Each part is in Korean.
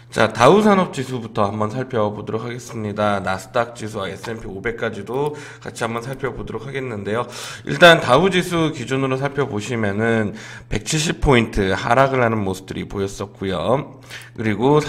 자, 다우산업지수부터 한번 살펴보도록 하겠습니다. 나스닥 지수와 S&P 500까지도 같이 한번 살펴보도록 하겠는데요. 일단 다우지수 기준으로 살펴보시면은 170포인트 하락을 하는 모습들이 보였었고요. 그리고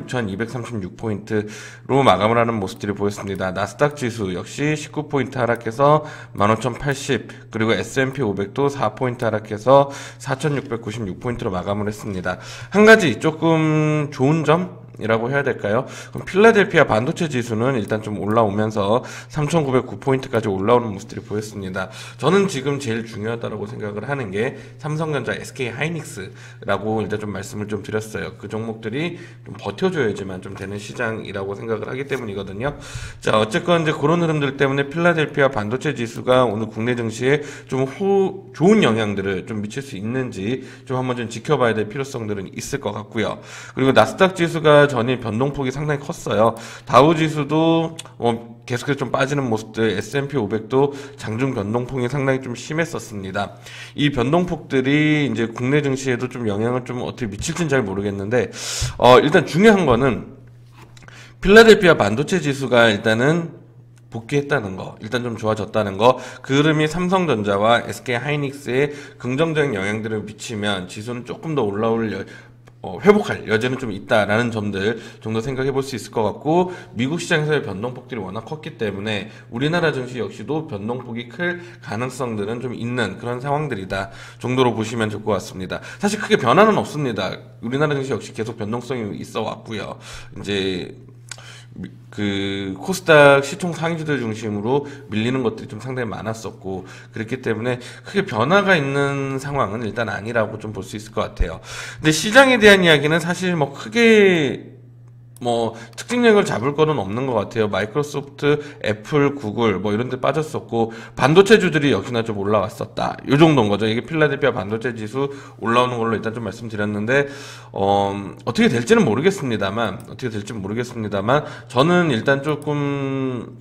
36,236포인트로 마감을 하는 모습들이 보였습니다. 나스닥 지수 역시 19포인트 하락해서 15,080, 그리고 S&P 500도 4포인트 하락해서 4,696포인트로 마감을 했습니다. 한 가지 조금 좋은 점 이라고 해야 될까요? 그럼 필라델피아 반도체 지수는 일단 좀 올라오면서 3,909포인트까지 올라오는 모습들이 보였습니다. 저는 지금 제일 중요하다고 생각을 하는 게 삼성전자, SK 하이닉스라고 일단 좀 말씀을 좀 드렸어요. 그 종목들이 좀 버텨줘야지만 좀 되는 시장이라고 생각을 하기 때문이거든요. 자, 어쨌건 이제 그런 흐름들 때문에 필라델피아 반도체 지수가 오늘 국내 증시에 좀 좋은 영향들을 좀 미칠 수 있는지 좀 한번 좀 지켜봐야 될 필요성들은 있을 것 같고요. 그리고 나스닥 지수가 전일 변동폭이 상당히 컸어요. 다우 지수도 계속해서 좀 빠지는 모습들, S&P 500도 장중 변동폭이 상당히 좀 심했었습니다. 이 변동폭들이 이제 국내 증시에도 좀 영향을 좀 어떻게 미칠지는 잘 모르겠는데, 일단 중요한 거는 필라델피아 반도체 지수가 일단은 복귀했다는 거, 일단 좀 좋아졌다는 거, 그 흐름이 삼성전자와 SK 하이닉스에 긍정적인 영향들을 미치면 지수는 조금 더 회복할 여지는 좀 있다라는 점들 정도 생각해 볼 수 있을 것 같고, 미국 시장에서의 변동폭들이 워낙 컸기 때문에 우리나라 증시 역시도 변동폭이 클 가능성들은 좀 있는 그런 상황들이다 정도로 보시면 될 것 같습니다. 사실 크게 변화는 없습니다. 우리나라 증시 역시 계속 변동성이 있어 왔고요. 이제 그 코스닥 시총 상위주들 중심으로 밀리는 것들이 좀 상당히 많았었고, 그렇기 때문에 크게 변화가 있는 상황은 일단 아니라고 좀 볼 수 있을 것 같아요. 근데 시장에 대한 이야기는 사실 뭐 크게 특징력을 잡을 거는 없는 것 같아요. 마이크로소프트, 애플, 구글 뭐 이런 데 빠졌었고, 반도체주들이 역시나 좀 올라왔었다, 요 정도인 거죠. 이게 필라델피아 반도체 지수 올라오는 걸로 일단 좀 말씀드렸는데, 어떻게 될지는 모르겠습니다만 저는 일단 조금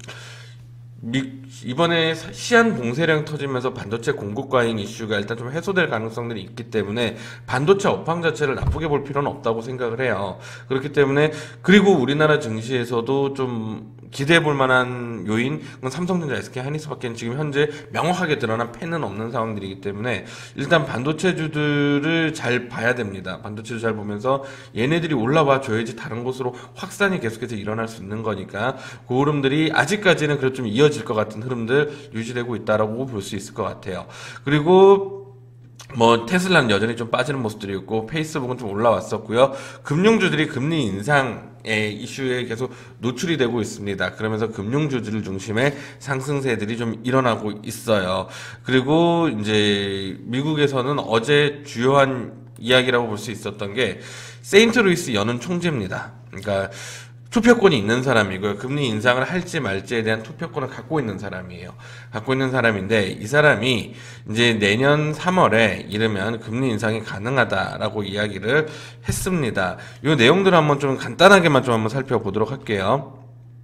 이번에 시한 봉쇄령 터지면서 반도체 공급 과잉 이슈가 일단 좀 해소될 가능성들이 있기 때문에 반도체 업황 자체를 나쁘게 볼 필요는 없다고 생각을 해요. 그렇기 때문에, 그리고 우리나라 증시에서도 좀 기대해 볼 만한 요인, 그건 삼성전자, SK 하이닉스밖에 지금 현재 명확하게 드러난 팬은 없는 상황들이기 때문에 일단 반도체주들을 잘 봐야 됩니다. 반도체주 잘 보면서 얘네들이 올라와 줘야지 다른 곳으로 확산이 계속해서 일어날 수 있는 거니까, 그 흐름들이 아직까지는 그래도 좀 이어질 것 같은 흐름들 유지되고 있다라고 볼 수 있을 것 같아요. 그리고 테슬라는 여전히 좀 빠지는 모습들이 있고, 페이스북은 좀 올라왔었고요. 금융주들이 금리 인상의 이슈에 계속 노출이 되고 있습니다. 그러면서 금융주들 중심의 상승세들이 좀 일어나고 있어요. 그리고 이제 미국에서는 어제 주요한 이야기라고 볼 수 있었던 게 세인트루이스 연은 총재입니다. 그러니까 투표권이 있는 사람이고요. 금리 인상을 할지 말지에 대한 투표권을 갖고 있는 사람이에요. 갖고 있는 사람인데, 이 사람이 이제 내년 3월에 이르면 금리 인상이 가능하다라고 이야기를 했습니다. 이 내용들을 한번 좀 간단하게만 좀 한번 살펴보도록 할게요.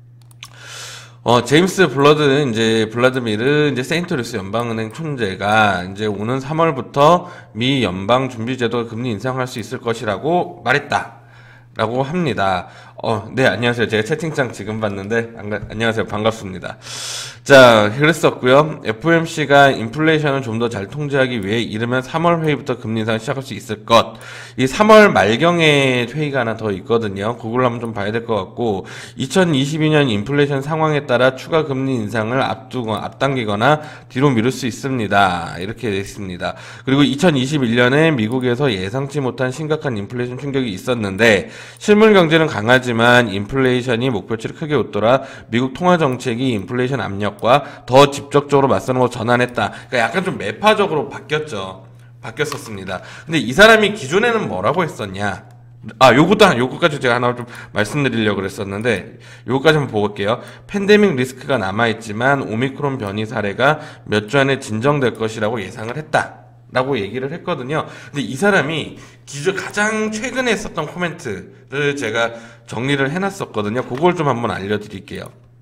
제임스 블라드미르 세인트루이스 연방은행 총재가 이제 오는 3월부터 미 연방준비제도가 금리 인상할 수 있을 것이라고 말했다 라고 합니다. 네, 안녕하세요. 제가 채팅창 지금 봤는데, 안녕하세요. 반갑습니다. 자, 그랬었고요. FOMC가 인플레이션을 좀 더 잘 통제하기 위해 이르면 3월 회의부터 금리 인상을 시작할 수 있을 것. 이 3월 말경에 회의가 하나 더 있거든요. 그걸 한번 좀 봐야 될 것 같고, 2022년 인플레이션 상황에 따라 추가 금리 인상을 앞당기거나 뒤로 미룰 수 있습니다. 이렇게 되어 있습니다. 그리고 2021년에 미국에서 예상치 못한 심각한 인플레이션 충격이 있었는데, 실물 경제는 강하지만 인플레이션이 목표치를 크게 웃돌아 미국 통화 정책이 인플레이션 압력과 더 직접적으로 맞서는 것으로 전환했다. 그러니까 약간 좀 매파적으로 바뀌었었습니다. 근데 이 사람이 기존에는 뭐라고 했었냐? 요거까지 제가 하나 좀 말씀드리려고 그랬었는데, 요거까지 한번 볼게요. 팬데믹 리스크가 남아있지만 오미크론 변이 사례가 몇 주 안에 진정될 것이라고 예상을 했다 라고 얘기를 했거든요. 근데 이 사람이 가장 최근에 했었던 코멘트를 제가 정리를 해놨었거든요. 그걸 좀 한번 알려드릴게요.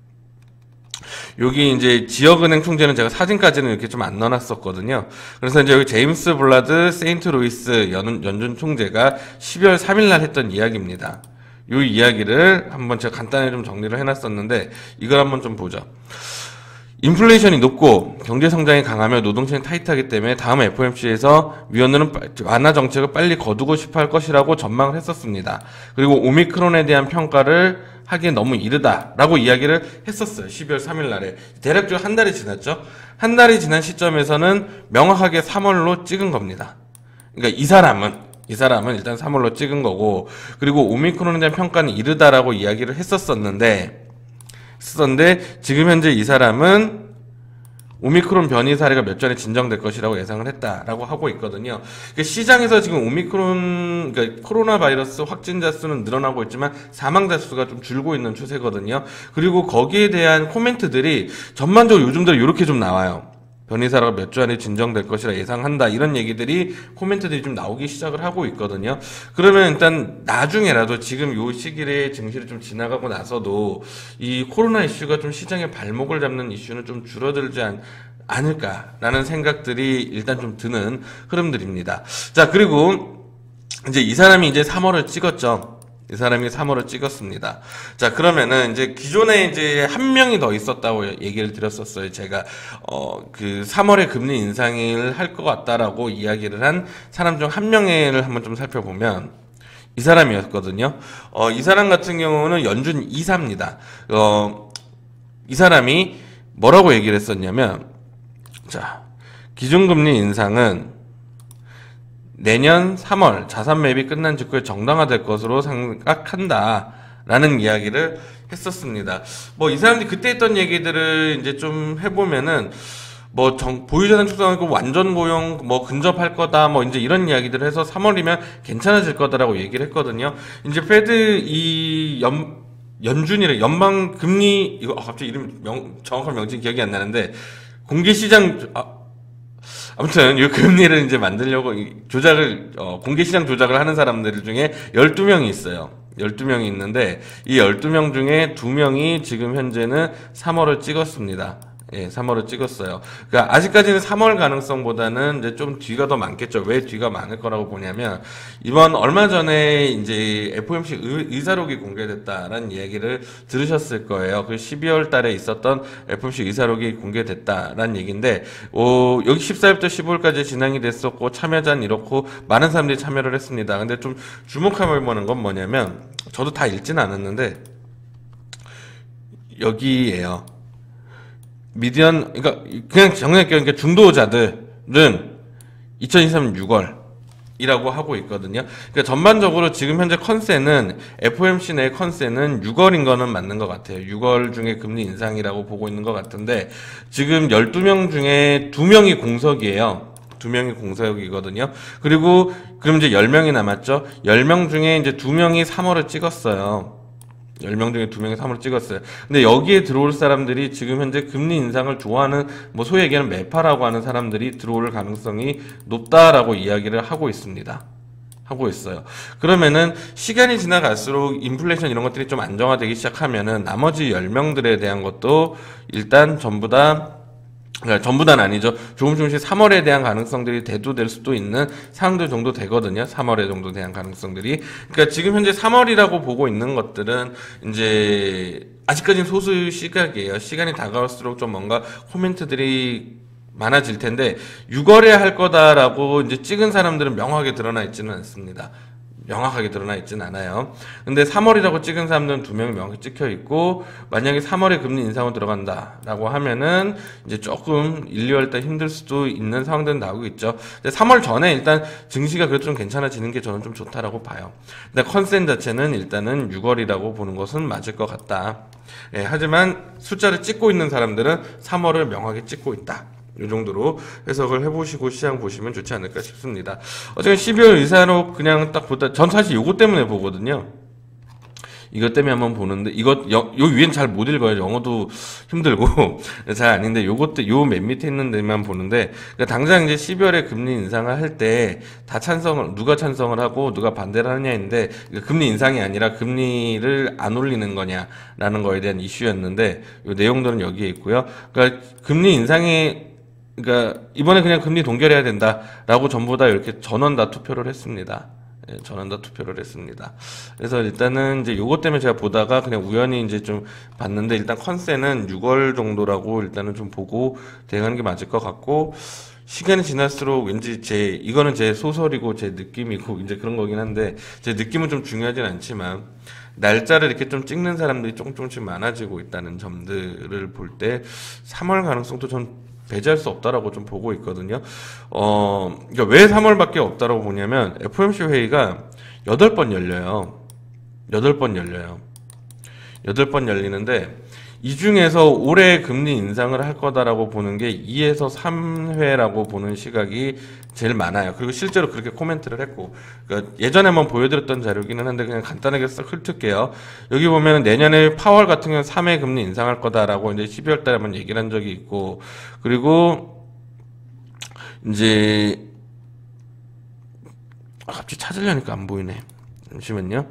여기 이제 지역은행 총재는 제가 사진까지는 이렇게 좀 안 넣어놨었거든요. 그래서 이제 여기 제임스 블라드 세인트루이스 연준 총재가 12월 3일 날 했던 이야기입니다. 요 이야기를 한번 제가 간단히 좀 정리를 해놨었는데 이걸 한번 좀 보죠. 인플레이션이 높고 경제 성장이 강하며 노동층이 타이트하기 때문에 다음 FOMC에서 위원들은 완화 정책을 빨리 거두고 싶어 할 것이라고 전망을 했었습니다. 그리고 오미크론에 대한 평가를 하기엔 너무 이르다라고 이야기를 했었어요. 12월 3일 날에. 대략적으로 한 달이 지났죠. 한 달이 지난 시점에서는 명확하게 3월로 찍은 겁니다. 그러니까 이 사람은 일단 3월로 찍은 거고, 그리고 오미크론에 대한 평가는 이르다라고 이야기를 했었는데 지금 현재 이 사람은 오미크론 변이 사례가 몇 전에 진정될 것이라고 예상을 했다라고 하고 있거든요. 그러니까 시장에서 지금 오미크론, 그러니까 코로나 바이러스 확진자 수는 늘어나고 있지만 사망자 수가 좀 줄고 있는 추세거든요. 그리고 거기에 대한 코멘트들이 전반적으로 요즘 들어 이렇게 좀 나와요. 변이사라가 몇 주 안에 진정될 것이라 예상한다. 이런 얘기들이 코멘트들이 좀 나오기 시작을 하고 있거든요. 그러면 일단 나중에라도 지금 요 시기에 증시를 좀 지나가고 나서도 이 코로나 이슈가 좀 시장의 발목을 잡는 이슈는 좀 줄어들지 않을까라는 생각들이 일단 좀 드는 흐름들입니다. 자, 그리고 이제 이 사람이 이제 3월을 찍었죠. 이 사람이 3월을 찍었습니다. 자, 그러면은 이제 기존에 이제 한 명이 더 있었다고 얘기를 드렸었어요. 제가 그 3월에 금리 인상을 할 것 같다라고 이야기를 한 사람 중 한 명을 한번 좀 살펴보면 이 사람이었거든요. 이 사람 같은 경우는 연준 이사입니다. 이 사람이 뭐라고 얘기를 했었냐면, 자, 기준금리 인상은 내년 3월 자산 매입이 끝난 직후에 정당화될 것으로 생각한다 라는 이야기를 했었습니다. 뭐 이 사람들이 그때 했던 얘기들을 이제 좀 해보면은 뭐 보유자산 축소하고 완전 고용 뭐 근접할 거다 뭐 이제 이런 이야기들을 해서 3월이면 괜찮아질 거다라고 얘기를 했거든요. 이제 페드 이 연준이래 연방 금리 이거 갑자기 이름 정확한 명칭 기억이 안 나는데 공개시장 아무튼 이 금리를 이제 만들려고 공개시장 조작을 하는 사람들 중에 12명이 있어요. 12명이 있는데 이 12명 중에 2명이 지금 현재는 3월을 찍었습니다. 예, 3월을 찍었어요. 그러니까 아직까지는 3월 가능성보다는 이제 좀 뒤가 더 많겠죠. 왜 뒤가 많을 거라고 보냐면 이번 얼마 전에 이제 FOMC 의사록이 공개됐다라는 얘기를 들으셨을 거예요. 그 12월 달에 있었던 FOMC 의사록이 공개됐다라는 얘기인데 여기 14일부터 15일까지 진행이 됐었고 참여자는 이렇고 많은 사람들이 참여를 했습니다. 근데 좀 주목할 만한 건 뭐냐면 저도 다 읽지는 않았는데 여기에요. 미디언, 그냥 정리할게요. 그러니까 중도자들은 2023년 6월이라고 하고 있거든요. 그러니까 전반적으로 지금 현재 컨센은, FOMC 내 컨센은 6월인 거는 맞는 것 같아요. 6월 중에 금리 인상이라고 보고 있는 것 같은데, 지금 12명 중에 2명이 공석이에요. 2명이 공석이거든요. 그리고, 그럼 이제 10명이 남았죠? 10명 중에 이제 2명이 3월을 찍었어요. 10명 중에 2명이 3월을 찍었어요. 근데 여기에 들어올 사람들이 지금 현재 금리 인상을 좋아하는, 뭐 소위 얘기하는 매파라고 하는 사람들이 들어올 가능성이 높다라고 이야기를 하고 있습니다. 하고 있어요. 그러면은 시간이 지나갈수록 인플레이션 이런 것들이 좀 안정화되기 시작하면은 나머지 10명들에 대한 것도 일단 그러니까 전부다는 아니죠. 조금씩 3월에 대한 가능성들이 대두될 수도 있는 상황들 정도 되거든요. 3월에 정도 대한 가능성들이. 그러니까 지금 현재 3월이라고 보고 있는 것들은 이제 아직까지는 소수 시각이에요. 시간이 다가올수록 좀 뭔가 코멘트들이 많아질 텐데 6월에 할 거다라고 이제 찍은 사람들은 명확하게 드러나 있지는 않습니다. 명확하게 드러나 있진 않아요. 근데 3월이라고 찍은 사람들은 2명이 명확히 찍혀 있고, 만약에 3월에 금리 인상으로 들어간다라고 하면은 이제 조금 1, 2월 달 힘들 수도 있는 상황들은 나오고 있죠. 근데 3월 전에 일단 증시가 그래도 좀 괜찮아지는 게 저는 좀 좋다라고 봐요. 근데 컨센 자체는 일단은 6월이라고 보는 것은 맞을 것 같다. 예, 하지만 숫자를 찍고 있는 사람들은 3월을 명확히 찍고 있다. 이 정도로 해석을 해보시고 시장 보시면 좋지 않을까 싶습니다. 어쨌든 12월 의사록 그냥 딱 보다, 전 사실 요거 때문에 보거든요. 이것 때문에 한번 보는데, 요 위엔 잘 못 읽어요. 영어도 힘들고, 잘 아닌데, 요것도, 요 맨 밑에 있는 데만 보는데, 그러니까 당장 이제 12월에 금리 인상을 할 때, 누가 찬성을 하고, 누가 반대를 하느냐인데, 그러니까 금리 인상이 아니라 금리를 안 올리는 거냐라는 거에 대한 이슈였는데, 요 내용들은 여기에 있고요. 그러니까 금리 인상이, 그러니까 이번에 그냥 금리 동결해야 된다라고 전부 다 이렇게 전원 다 투표를 했습니다. 예, 전원다 투표를 했습니다. 그래서 일단은 이제 요것 때문에 제가 보다가 그냥 우연히 이제 좀 봤는데, 일단 컨센은 6월 정도라고 일단은 좀 보고 대응하는 게 맞을 것 같고, 시간이 지날수록 왠지 이거는 제 소설이고 제 느낌이고 이제 그런 거긴 한데, 제 느낌은 좀 중요하진 않지만, 날짜를 이렇게 좀 찍는 사람들이 조금씩 많아지고 있다는 점들을 볼 때 3월 가능성도 전 배제할 수 없다라고 좀 보고 있거든요. 그러니까 왜 3월밖에 없다라고 보냐면, FOMC 회의가 8번 열려요. 8번 열려요. 8번 열리는데, 이 중에서 올해 금리 인상을 할 거다라고 보는 게 2에서 3회라고 보는 시각이 제일 많아요. 그리고 실제로 그렇게 코멘트를 했고, 그러니까 예전에 한번 보여드렸던 자료기는 한데 그냥 간단하게 쓱 훑을게요. 여기 보면 내년에 파월 같은 경우는 3회 금리 인상할 거다라고 이제 12월 달에 한번 얘기를 한 적이 있고, 그리고 이제 갑자기 찾으려니까 안 보이네. 잠시만요.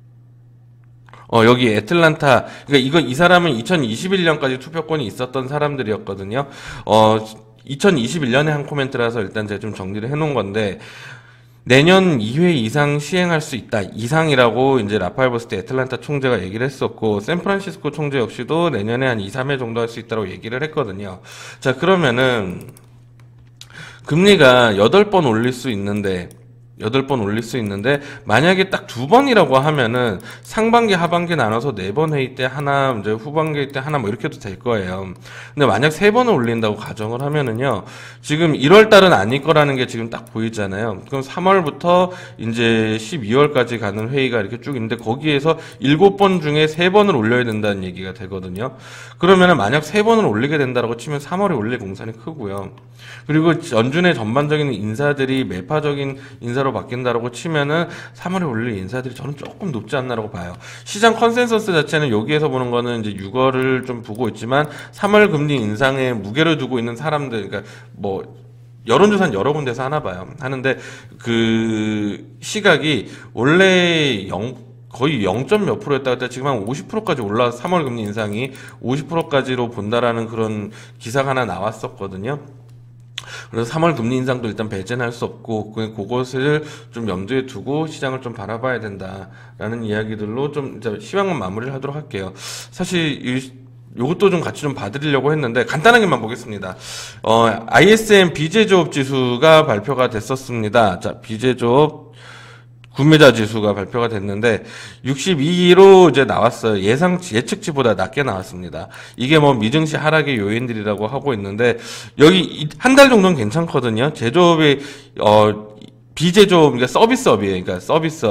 여기 애틀란타, 그러니까 이 사람은 2021년까지 투표권이 있었던 사람들이었거든요. 2021년에 한 코멘트라서 일단 제가 좀 정리를 해놓은 건데, 내년 2회 이상 시행할 수 있다. 이상이라고 이제 라파엘 버스트 애틀란타 총재가 얘기를 했었고, 샌프란시스코 총재 역시도 내년에 한 2, 3회 정도 할 수 있다고 얘기를 했거든요. 자, 그러면은, 금리가 8번 올릴 수 있는데, 8번 올릴 수 있는데, 만약에 딱 2번이라고 하면은 상반기 하반기 나눠서 4번 회의 때 하나, 이제 후반기 때 하나 뭐 이렇게 해도 될 거예요. 근데 만약 3번을 올린다고 가정을 하면은요, 지금 1월 달은 아닐 거라는 게 지금 딱 보이잖아요. 그럼 3월부터 이제 12월까지 가는 회의가 이렇게 쭉 있는데, 거기에서 7번 중에 3번을 올려야 된다는 얘기가 되거든요. 그러면은 만약 3번을 올리게 된다라고 치면 3월에 올릴 공산이 크고요. 그리고 연준의 전반적인 인사들이 매파적인 인사로 바뀐다라고 치면은 3월에 올릴 인사들이 저는 조금 높지 않나라고 봐요. 시장 컨센서스 자체는 여기에서 보는 거는 이제 6월을 좀 보고 있지만, 3월 금리 인상에 무게를 두고 있는 사람들, 그러니까 뭐 여론조사는 여러 군데서 하나 봐요. 하는데 그 시각이 원래 거의 0. 몇 프로였다가 지금 한 50%까지 올라와서 3월 금리 인상이 50%까지로 본다라는 그런 기사가 하나 나왔었거든요. 그래서 3월 금리 인상도 일단 배제는 할 수 없고, 그것을 좀 염두에 두고 시장을 좀 바라봐야 된다라는 이야기들로 좀 이제 시황은 마무리를 하도록 할게요. 사실 요것도 좀 같이 좀 봐드리려고 했는데 간단하게만 보겠습니다. ISM 비제조업 지수가 발표가 됐었습니다. 자, 비제조업 구매자 지수가 발표가 됐는데 62로 이제 나왔어요. 예측치보다 낮게 나왔습니다. 이게 뭐 미증시 하락의 요인들이라고 하고 있는데, 여기 한 달 정도는 괜찮거든요. 제조업이 비제조업, 그러니까 서비스업이에요. 그러니까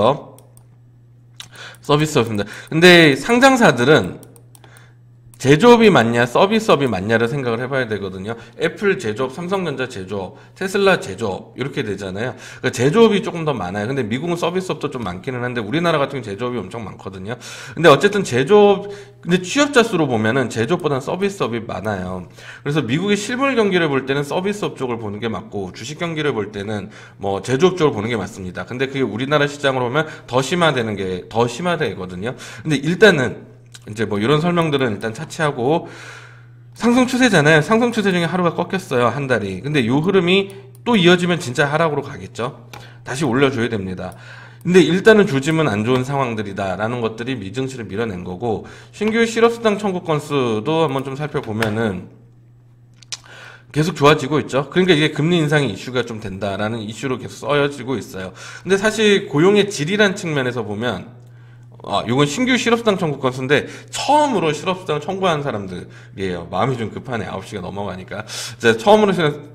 서비스업입니다. 근데 상장사들은 제조업이 맞냐 서비스업이 맞냐를 생각을 해봐야 되거든요. 애플 제조업, 삼성전자 제조업, 테슬라 제조업 이렇게 되잖아요. 그러니까 제조업이 조금 더 많아요. 근데 미국은 서비스업도 좀 많기는 한데 우리나라 같은 경우 제조업이 엄청 많거든요. 근데 어쨌든 근데 취업자 수로 보면은 제조업보다는 서비스업이 많아요. 그래서 미국의 실물 경기를 볼 때는 서비스업 쪽을 보는 게 맞고, 주식 경기를 볼 때는 뭐 제조업 쪽을 보는 게 맞습니다. 근데 그게 우리나라 시장으로 보면 더 심화되거든요. 근데 일단은 이제 뭐 이런 설명들은 일단 차치하고, 상승 추세잖아요. 상승 추세 중에 하루가 꺾였어요. 한 달이. 근데 요 흐름이 또 이어지면 진짜 하락으로 가겠죠. 다시 올려줘야 됩니다. 근데 일단은 조짐은 안 좋은 상황들이다라는 것들이 미증시를 밀어낸 거고, 신규 실업수당 청구 건수도 한번 좀 살펴보면은 계속 좋아지고 있죠. 그러니까 이게 금리 인상이 이슈가 좀 된다라는 이슈로 계속 써여지고 있어요. 근데 사실 고용의 질이란 측면에서 보면, 이건 신규 실업수당 청구 건수인데 처음으로 실업수당을 청구한 사람들이에요. 마음이 좀 급하네. 9시가 넘어가니까. 처음으로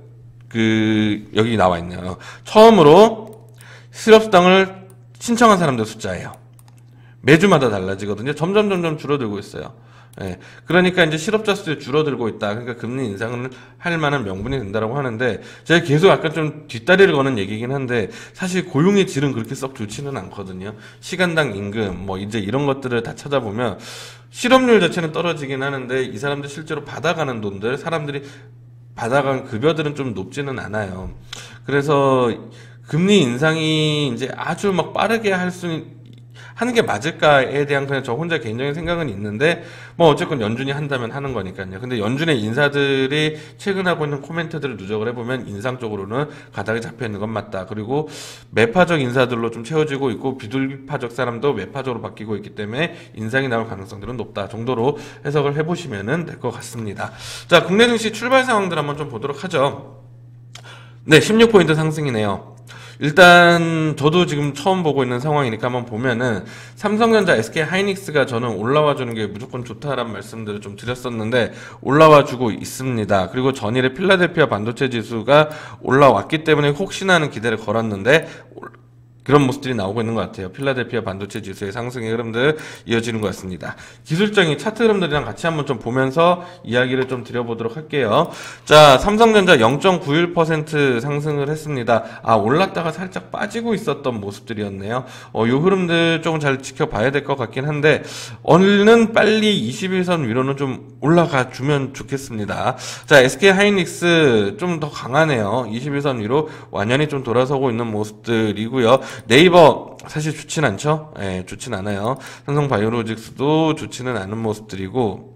여기 나와 있네요. 처음으로 실업수당을 신청한 사람들 숫자예요. 매주마다 달라지거든요. 점점 줄어들고 있어요. 예. 그러니까 이제 실업자 수도 줄어들고 있다. 그러니까 금리 인상을 할 만한 명분이 된다라고 하는데, 제가 계속 약간 좀 뒷다리를 거는 얘기긴 한데, 사실 고용의 질은 그렇게 썩 좋지는 않거든요. 시간당 임금, 뭐 이제 이런 것들을 다 찾아보면 실업률 자체는 떨어지긴 하는데, 이 사람들 실제로 받아가는 돈들, 사람들이 받아가는 급여들은 좀 높지는 않아요. 그래서 금리 인상이 이제 아주 막 빠르게 하는 게 맞을까에 대한 그냥 저 혼자 개인적인 생각은 있는데, 뭐 어쨌건 연준이 한다면 하는 거니까요. 근데 연준의 인사들이 최근 하고 있는 코멘트들을 누적을 해보면 인상적으로는 가닥이 잡혀 있는 건 맞다. 그리고 매파적 인사들로 좀 채워지고 있고 비둘기파적 사람도 매파적으로 바뀌고 있기 때문에 인상이 나올 가능성들은 높다 정도로 해석을 해보시면 될 것 같습니다. 자, 국내 증시 출발 상황들 한번 좀 보도록 하죠. 네, 16포인트 상승이네요. 일단 저도 지금 처음 보고 있는 상황이니까 한번 보면은 삼성전자, SK하이닉스가 저는 올라와 주는 게 무조건 좋다라는 말씀들을 좀 드렸었는데 올라와 주고 있습니다. 그리고 전일에 필라델피아 반도체 지수가 올라왔기 때문에 혹시나 하는 기대를 걸었는데 그런 모습들이 나오고 있는 것 같아요. 필라델피아 반도체 지수의 상승의 흐름들 이어지는 것 같습니다. 기술적인 차트 흐름들이랑 같이 한번 좀 보면서 이야기를 좀 드려보도록 할게요. 자, 삼성전자 0.91% 상승을 했습니다. 아, 올랐다가 살짝 빠지고 있었던 모습들이었네요. 요 흐름들 조금 잘 지켜봐야 될 것 같긴 한데 얼른 빨리 21선 위로는 좀 올라가 주면 좋겠습니다. 자, SK하이닉스 좀 더 강하네요. 21선 위로 완연히 좀 돌아서고 있는 모습들이고요. 네이버 사실 좋진 않죠. 예, 좋진 않아요. 삼성바이오로직스도 좋지는 않은 모습들이고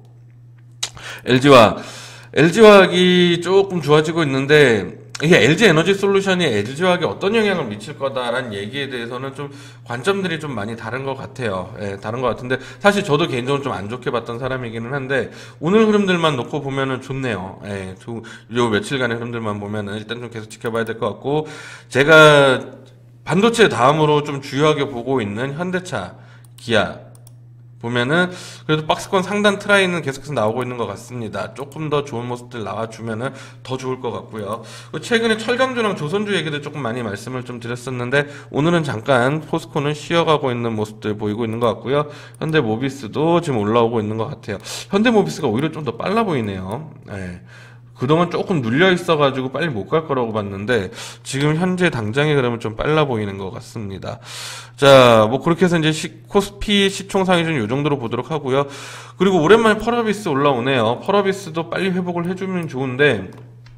LG화학이 조금 좋아지고 있는데 이게 LG에너지솔루션이 LG화학에 어떤 영향을 미칠 거다라는 얘기에 대해서는 좀 관점들이 좀 많이 다른 것 같아요. 예, 다른 것 같은데 사실 저도 개인적으로 좀 안 좋게 봤던 사람이기는 한데 오늘 흐름들만 놓고 보면은 좋네요. 예, 요 며칠간의 흐름들만 보면은 일단 좀 계속 지켜봐야 될 것 같고 제가 반도체 다음으로 좀 주요하게 보고 있는 현대차, 기아 보면은 그래도 박스권 상단 트라이는 계속해서 나오고 있는 것 같습니다. 조금 더 좋은 모습들 나와주면은 더 좋을 것 같고요. 최근에 철강주랑 조선주 얘기들 조금 많이 말씀을 좀 드렸었는데 오늘은 잠깐 포스코는 쉬어가고 있는 모습들 보이고 있는 것 같고요. 현대모비스도 지금 올라오고 있는 것 같아요. 현대모비스가 오히려 좀 더 빨라 보이네요. 네. 그동안 조금 눌려 있어가지고 빨리 못 갈 거라고 봤는데 지금 현재 당장에 그러면 좀 빨라 보이는 것 같습니다. 자, 뭐 그렇게 해서 이제 코스피 시총 상위준 요 정도로 보도록 하고요. 그리고 오랜만에 펄어비스 올라오네요. 펄어비스도 빨리 회복을 해주면 좋은데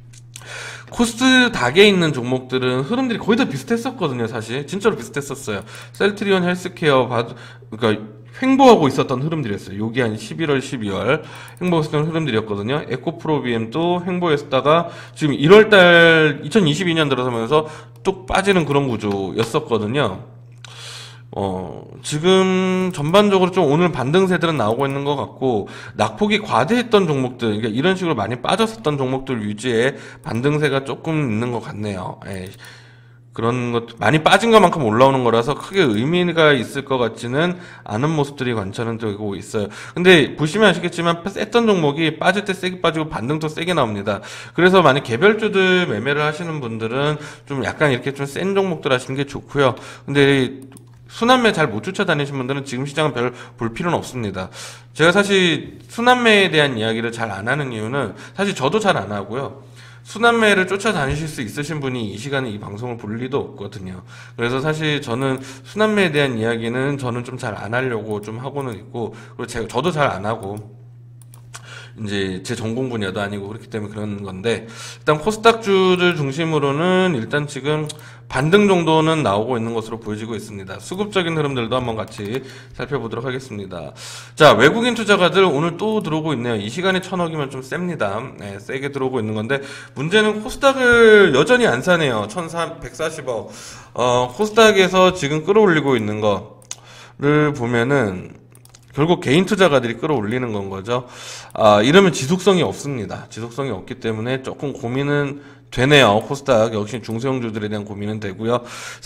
코스닥에 있는 종목들은 흐름들이 거의 다 비슷했었거든요. 사실 진짜로 비슷했었어요. 셀트리온 헬스케어 그러니까 횡보하고 있었던 흐름들이었어요. 요게 한 11월, 12월 횡보했었던 흐름들이었거든요. 에코프로비엠도 횡보했다가 지금 1월달 2022년 들어서면서 뚝 빠지는 그런 구조였었거든요. 지금 전반적으로 좀 오늘 반등세들은 나오고 있는 것 같고 낙폭이 과대했던 종목들, 그러니까 이런 식으로 많이 빠졌었던 종목들 위주의 반등세가 조금 있는 것 같네요. 그런 것 많이 빠진 것만큼 올라오는 거라서 크게 의미가 있을 것 같지는 않은 모습들이 관찰은 되고 있어요. 근데 보시면 아시겠지만 셌던 종목이 빠질 때 세게 빠지고 반등도 세게 나옵니다. 그래서 만약 개별주들 매매를 하시는 분들은 좀 약간 이렇게 좀 센 종목들 하시는 게 좋고요. 근데 순환매 잘 못 쫓아다니신 분들은 지금 시장은 별 볼 필요는 없습니다. 제가 사실 순환매에 대한 이야기를 잘 안 하는 이유는 사실 저도 잘 안 하고요. 순환매를 쫓아다니실 수 있으신 분이 이 시간에 이 방송을 볼 리도 없거든요. 그래서 사실 저는 순환매에 대한 이야기는 저는 좀 잘 안 하려고 좀 하고는 있고, 그리고 저도 잘 안 하고, 이제 제 전공 분야도 아니고 그렇기 때문에 그런 건데, 일단 코스닥주들 중심으로는 일단 지금 반등 정도는 나오고 있는 것으로 보여지고 있습니다. 수급적인 흐름들도 한번 같이 살펴보도록 하겠습니다. 자, 외국인 투자가들 오늘 또 들어오고 있네요. 이 시간에 1000억이면 좀 셉니다. 네, 세게 들어오고 있는 건데 문제는 코스닥을 여전히 안 사네요. 140억. 코스닥에서 지금 끌어올리고 있는 거를 보면은 결국 개인 투자가들이 끌어올리는 건 거죠. 이러면 지속성이 없습니다. 지속성이 없기 때문에 조금 고민은 되네요. 코스닥 역시 중소형주들에 대한 고민은 되고요.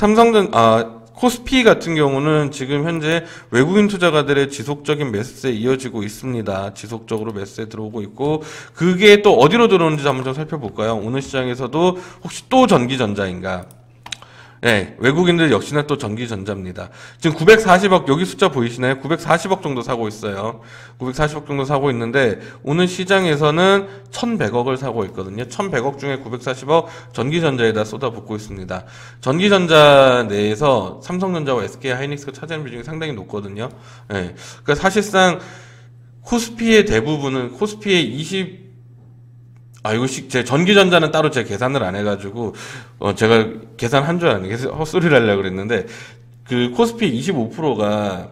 코스피 같은 경우는 지금 현재 외국인 투자가들의 지속적인 매수세 이어지고 있습니다. 지속적으로 매수세 들어오고 있고 그게 또 어디로 들어오는지 한번 좀 살펴볼까요? 오늘 시장에서도 혹시 또 전기전자인가? 네, 외국인들 역시나 또 전기전자입니다. 지금 940억, 여기 숫자 보이시나요? 940억 정도 사고 있어요. 940억 정도 사고 있는데, 오늘 시장에서는 1100억을 사고 있거든요. 1100억 중에 940억 전기전자에다 쏟아붓고 있습니다. 전기전자 내에서 삼성전자와 SK하이닉스가 차지하는 비중이 상당히 높거든요. 네, 그러니까 사실상 코스피의 대부분은, 코스피의 이거 제 전기전자는 따로 제가 계산을 안 해가지고, 제가 계산한 줄 아는, 헛소리를 하려고 그랬는데, 그 코스피 25%가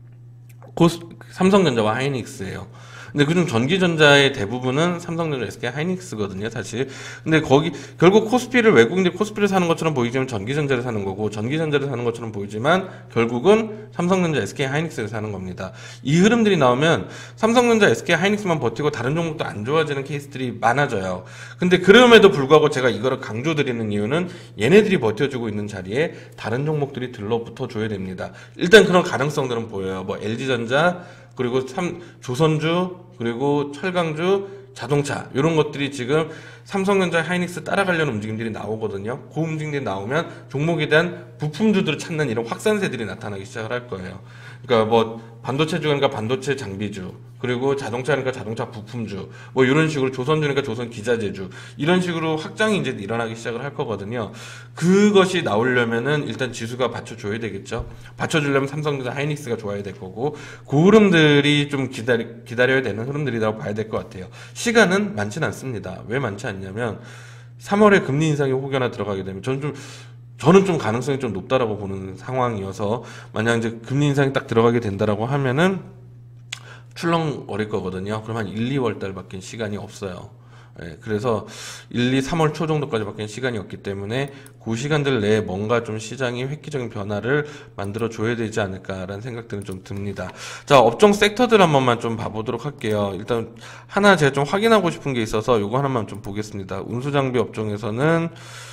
삼성전자와 하이닉스예요. 근데 그중 전기전자의 대부분은 삼성전자, SK 하이닉스거든요, 사실. 근데 거기 결국 코스피를 외국인들이 코스피를 사는 것처럼 보이지만 전기전자를 사는 거고, 전기전자를 사는 것처럼 보이지만 결국은 삼성전자, SK 하이닉스를 사는 겁니다. 이 흐름들이 나오면 삼성전자, SK 하이닉스만 버티고 다른 종목도 안 좋아지는 케이스들이 많아져요. 근데 그럼에도 불구하고 제가 이거를 강조드리는 이유는 얘네들이 버텨주고 있는 자리에 다른 종목들이 들러붙어 줘야 됩니다. 일단 그런 가능성들은 보여요. 뭐 LG전자, 그리고 조선주, 그리고 철강주, 자동차 이런 것들이 지금 삼성전자, 하이닉스 따라가려는 움직임들이 나오거든요. 그 움직임들이 나오면 종목에 대한 부품주들을 찾는 이런 확산세들이 나타나기 시작을 할 거예요. 그러니까 뭐 반도체주니까 반도체 장비주, 그리고 자동차니까 자동차 부품주, 뭐 이런 식으로 조선주니까 조선 기자재주, 이런 식으로 확장이 이제 일어나기 시작을 할 거거든요. 그것이 나오려면은 일단 지수가 받쳐줘야 되겠죠. 받쳐주려면 삼성전자, 하이닉스가 좋아야 될 거고, 그 흐름들이 좀 기다려야 되는 흐름들이라고 봐야 될 것 같아요. 시간은 많진 않습니다. 왜 많지 않냐면 3월에 금리 인상이 혹여나 들어가게 되면 저는 좀 가능성이 좀 높다라고 보는 상황이어서, 만약 이제 금리 인상이 딱 들어가게 된다라고 하면은 출렁거릴 거거든요. 그럼 한 1, 2월 달밖에 시간이 없어요. 예, 그래서 1, 2, 3월 초 정도까지밖에 시간이 없기 때문에 그 시간들 내에 뭔가 좀 시장이 획기적인 변화를 만들어 줘야 되지 않을까라는 생각들은 좀 듭니다. 자, 업종 섹터들 한 번만 좀 봐보도록 할게요. 일단 하나 제가 좀 확인하고 싶은 게 있어서 요거 하나만 좀 보겠습니다. 운수장비 업종에서는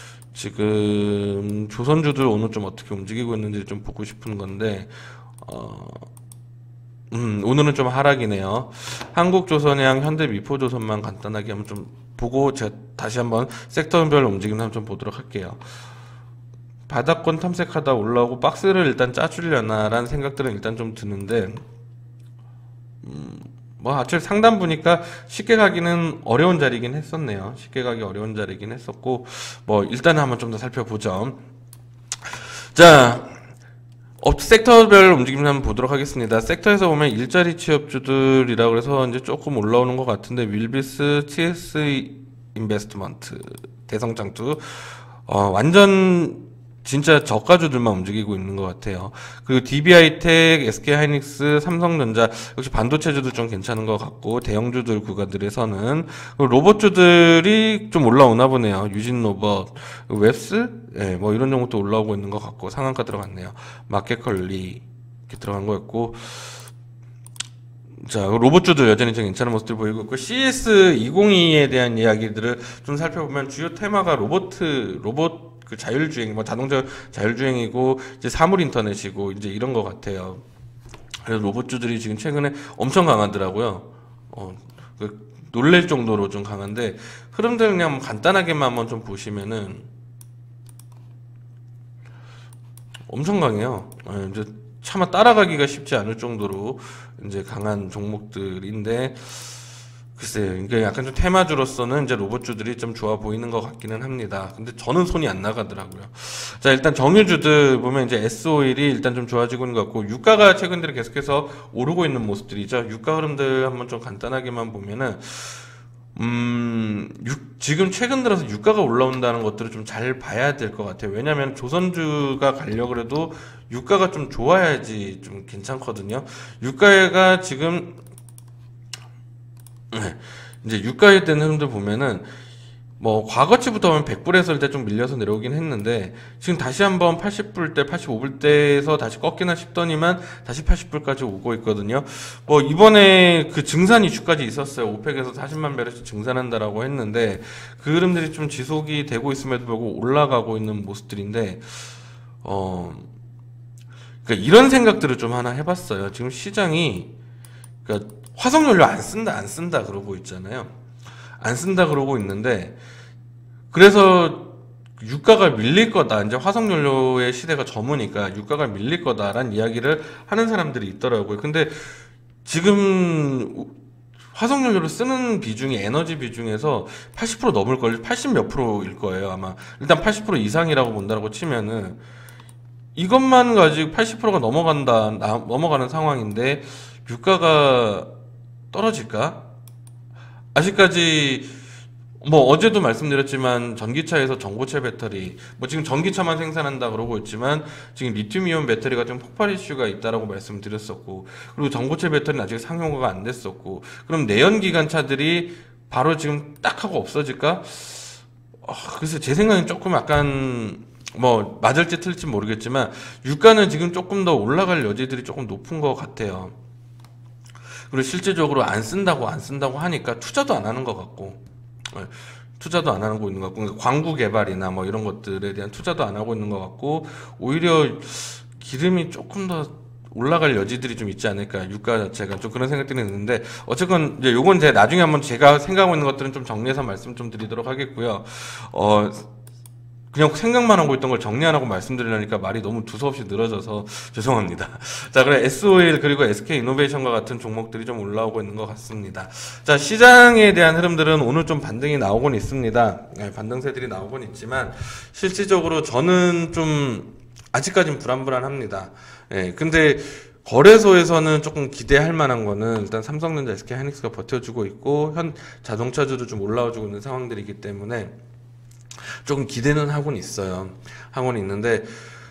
지금 조선주들 오늘 좀 어떻게 움직이고 있는지 좀 보고 싶은 건데, 오늘은 좀 하락이네요. 한국조선해양, 현대미포조선만 간단하게 한번 좀 보고 제가 다시 한번 섹터별 움직임 한번 좀 보도록 할게요. 바닥권 탐색하다 올라오고 박스를 일단 짜주려나라는 생각들은 일단 좀 드는데, 뭐 아침 상단 보니까 쉽게 가기는 어려운 자리긴 했었네요. 쉽게 가기 어려운 자리긴 했었고, 뭐 일단 한번 좀 더 살펴보죠. 자, 섹터별 움직임 한번 보도록 하겠습니다. 섹터에서 보면 일자리 취업주들이라고 해서 이제 조금 올라오는 것 같은데, 윌비스, TS 인베스트먼트, 대성장투, 완전 진짜 저가주들만 움직이고 있는 것 같아요. 그리고 DB하이텍, SK하이닉스, 삼성전자 역시 반도체주도 좀 괜찮은 것 같고, 대형주들 구간들에서는 로봇주들이 좀 올라오나 보네요. 유진로봇, 웹스, 예, 뭐 이런 종목도 올라오고 있는 것 같고, 상한가 들어갔네요. 마켓컬리 이렇게 들어간 거였고, 자, 로봇주도 여전히 좀 괜찮은 모습들 보이고 있고, CS202에 대한 이야기들을 좀 살펴보면 주요 테마가 로봇 그 자율주행, 뭐 자동차 자율주행이고, 이제 사물 인터넷이고, 이제 이런 것 같아요. 그래서 로봇주들이 지금 최근에 엄청 강하더라고요. 놀랄 정도로 좀 강한데, 흐름들 그냥 간단하게만 한번 좀 보시면은 엄청 강해요. 이제 차마 따라가기가 쉽지 않을 정도로 이제 강한 종목들인데, 글쎄요, 이게 약간 좀 테마주로서는 이제 로봇주들이 좀 좋아 보이는 것 같기는 합니다. 근데 저는 손이 안 나가더라고요. 자, 일단 정유주들 보면 이제 S-오일이 일단 좀 좋아지고 있는 것 같고, 유가가 최근 들에 계속해서 오르고 있는 모습들이죠. 유가 흐름들 한번 좀 간단하게만 보면은, 지금 최근 들어서 유가가 올라온다는 것들을 좀 잘 봐야 될 것 같아요. 왜냐면 조선주가 가려고 해도 유가가 좀 좋아야지 좀 괜찮거든요. 유가가 지금, 이제 유가에 대한 흐름들 보면은, 뭐 과거치부터 보면 100불에서 일단 좀 밀려서 내려오긴 했는데, 지금 다시 한번 80불대, 85불대에서 다시 꺾이나 싶더니만 다시 80불까지 오고 있거든요. 뭐 이번에 그 증산 이슈까지 있었어요. 오펙에서 40만 배럴씩 증산한다라고 했는데, 그 흐름들이 좀 지속이 되고 있음에도 불구하고 올라가고 있는 모습들인데, 그러니까 이런 생각들을 좀 하나 해봤어요. 지금 시장이, 그러니까 화석연료 안 쓴다 그러고 있잖아요. 안 쓴다 그러고 있는데, 그래서 유가가 밀릴 거다. 이제 화석연료의 시대가 접으니까 유가가 밀릴 거다라는 이야기를 하는 사람들이 있더라고요. 근데 지금 화석연료를 쓰는 비중이 에너지 비중에서 80% 넘을걸요. 80 몇 프로일 거예요, 아마. 일단 80% 이상이라고 본다고 치면은, 이것만 가지고 80%가 넘어가는 상황인데, 유가가 떨어질까? 아직까지 뭐 어제도 말씀드렸지만 전기차에서 전고체 배터리 뭐 지금 전기차만 생산한다 그러고 있지만 지금 리튬이온 배터리 같은 폭발 이슈가 있다라고 말씀드렸었고, 그리고 전고체 배터리는 아직 상용화가 안 됐었고, 그럼 내연기관차들이 바로 지금 딱 하고 없어질까? 그래서 제 생각엔 조금 약간 뭐 맞을지 틀릴지 모르겠지만 유가는 지금 조금 더 올라갈 여지들이 조금 높은 것 같아요. 그리고 실질적으로 안 쓴다고 하니까 투자도 안 하는 것 같고, 투자도 안 하고 있는 것 같고, 광구 개발이나 뭐 이런 것들에 대한 투자도 안 하고 있는 것 같고, 오히려 기름이 조금 더 올라갈 여지들이 좀 있지 않을까, 유가 자체가 좀 그런 생각들이 있는데, 어쨌건 이제 요건 제가 나중에 한번 제가 생각하고 있는 것들은 좀 정리해서 말씀 좀 드리도록 하겠고요. 그냥 생각만 하고 있던 걸 정리 안 하고 말씀드리려니까 말이 너무 두서없이 늘어져서 죄송합니다. 자, 그래 SO일 그리고 SK이노베이션과 같은 종목들이 좀 올라오고 있는 것 같습니다. 자, 시장에 대한 흐름들은 오늘 좀 반등이 나오곤 있습니다. 네, 반등세들이 나오곤 있지만 실질적으로 저는 좀 아직까진 불안합니다. 예, 근데 거래소에서는 조금 기대할 만한 거는 일단 삼성전자, SK하이닉스가 버텨주고 있고 현 자동차주도 좀 올라와주고 있는 상황들이기 때문에 조금 기대는 하고는 있어요. 하고는 있는데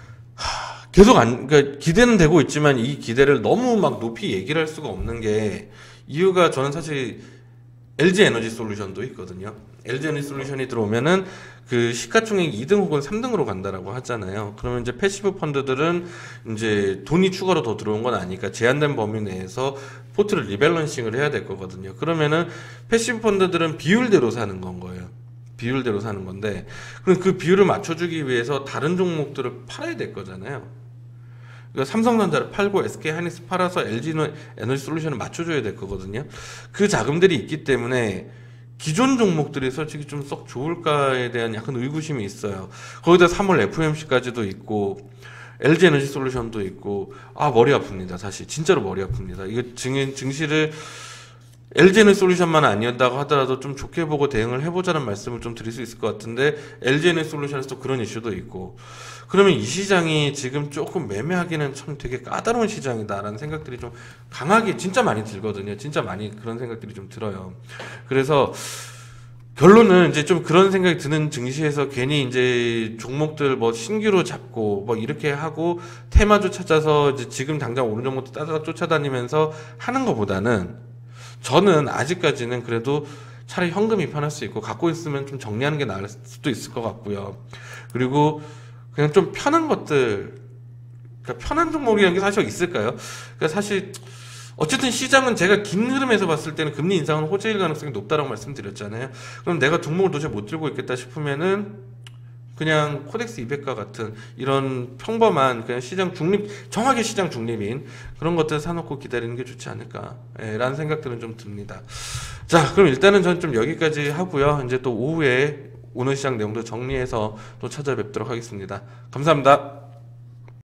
계속 그러니까 기대는 되고 있지만 이 기대를 너무 막 높이 얘기를 할 수가 없는 게, 이유가 저는 사실 LG 에너지 솔루션도 있거든요. LG 에너지 솔루션이 들어오면은 그 시가총액 2등 혹은 3등으로 간다라고 하잖아요. 그러면 이제 패시브 펀드들은 이제 돈이 추가로 더 들어온 건 아니까 제한된 범위 내에서 포트를 리밸런싱을 해야 될 거거든요. 그러면은 패시브 펀드들은 비율대로 사는 건 거예요. 비율대로 사는 건데, 그럼 그 비율을 맞춰주기 위해서 다른 종목들을 팔아야 될 거잖아요. 그러니까 삼성전자를 팔고 SK하이닉스 팔아서 LG 에너지 솔루션을 맞춰줘야 될 거거든요. 그 자금들이 있기 때문에 기존 종목들이 솔직히 좀 썩 좋을까에 대한 약간 의구심이 있어요. 거기다 3월 FOMC까지도 있고 LG 에너지 솔루션도 있고, 머리 아픕니다. 사실 진짜로 머리 아픕니다. 이거 증시를 LG에너지 솔루션만 아니었다고 하더라도 좀 좋게 보고 대응을 해보자는 말씀을 좀 드릴 수 있을 것 같은데, LG에너지 솔루션에서 그런 이슈도 있고, 그러면 이 시장이 지금 조금 매매하기는 참 되게 까다로운 시장이다라는 생각들이 좀 강하게 진짜 많이 들거든요. 진짜 많이 그런 생각들이 좀 들어요. 그래서 결론은 이제 좀 그런 생각이 드는 증시에서 괜히 이제 종목들 뭐 신규로 잡고 뭐 이렇게 하고 테마주 찾아서 이제 지금 당장 오른 종목도 따다닥 쫓아다니면서 하는 것보다는, 저는 아직까지는 그래도 차라리 현금 입한할 수 있고 갖고 있으면 좀 정리하는 게 나을 수도 있을 것 같고요. 그리고 그냥 좀 편한 것들, 그러니까 편한 종목이라는 게 사실 있을까요? 그러니까 사실 어쨌든 시장은 제가 긴 흐름에서 봤을 때는 금리 인상은 호재일 가능성이 높다라고 말씀드렸잖아요. 그럼 내가 종목을 도저히 못 들고 있겠다 싶으면은 그냥 코덱스 200과 같은 이런 평범한 그냥 시장 중립, 정확히 시장 중립인 그런 것들 사놓고 기다리는 게 좋지 않을까, 라는 생각들은 좀 듭니다. 자, 그럼 일단은 저는 좀 여기까지 하고요. 이제 또 오후에 오늘 시장 내용도 정리해서 또 찾아뵙도록 하겠습니다. 감사합니다.